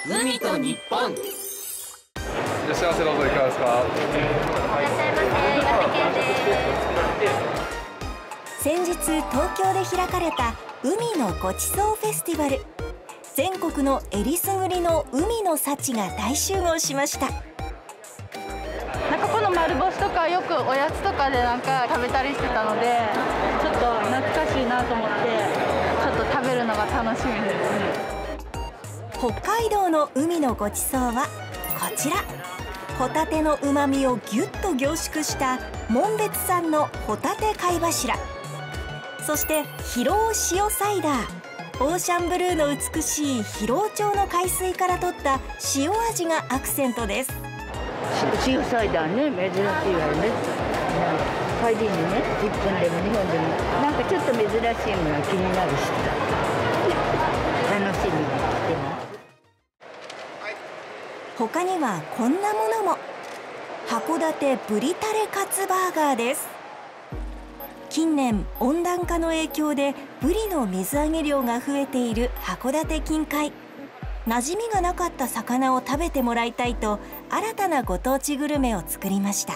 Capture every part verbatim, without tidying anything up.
海と日本。 いらっしゃいませ。どうぞいかがですか。 いらっしゃいませ。岩手県です。 先日東京で開かれた海のごちそうフェスティバル。全国のえりすぐりの海の幸が大集合しました。 なんかこの丸干しとかよくおやつとかでなんか食べたりしてたので、ちょっと懐かしいなと思ってちょっと食べるのが楽しみですね。 北海道の海のごちそうはこちら。ホタテのうまみをぎゅっと凝縮した紋別産のホタテ貝柱、そして広尾塩サイダー。オーシャンブルーの美しい広尾町の海水から取った塩味がアクセントです。 塩サイダーね、珍しいわよね。帰りにね、いっぷんでもにほんでもなんかちょっと珍しいのが気になるし楽しみにしてます。 他にはこんなものも。函館ブリタレカツバーガーです。近年温暖化の影響でブリの水揚げ量が増えている函館近海。馴染みがなかった魚を食べてもらいたいと新たなご当地グルメを作りました。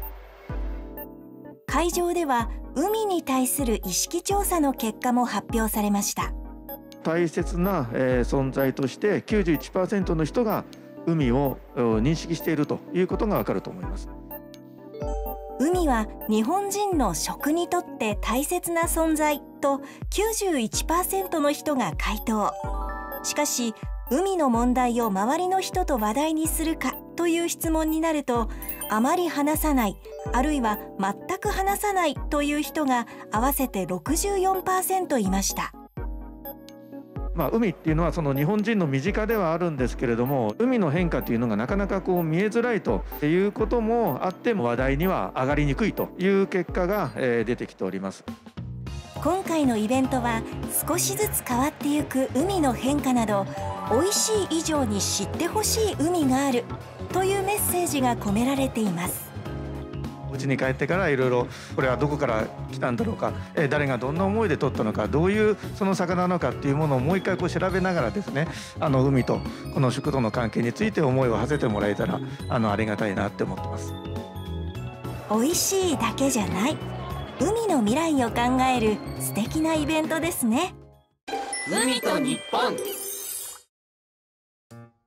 会場では海に対する意識調査の結果も発表されました。 大切な、えー、存在として きゅうじゅういちパーセント の人が海を認識しているということがわかると思います。 海は日本人の食にとって大切な存在と きゅうじゅういちパーセント の人が回答。しかし海の問題を周りの人と話題にするかという質問になると、あまり話さない、あるいは全く話さないという人が合わせて ろくじゅうよんパーセント いました。 まあ、海っていうのはその日本人の身近ではあるんですけれども、海の変化というのがなかなかこう見えづらいということもあって話題には上がりにくいという結果が出てきております。 今回のイベントは少しずつ変わっていく海の変化など、美味しい以上に知ってほしい海があるというメッセージが込められています。 お家に帰ってからいろいろこれはどこから来たんだろうか、え誰がどんな思いで取ったのか、どういうその魚なのかっていうものをもう一回こう調べながらですね、あの海とこの食との関係について思いを馳せてもらえたらあのありがたいなって思ってます。 美味しいだけじゃない、海の未来を考える素敵なイベントですね。 海と日本。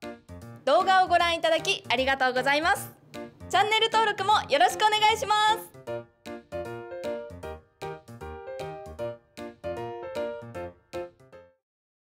動画をご覧いただきありがとうございます。チャンネル登録もよろしくお願いします。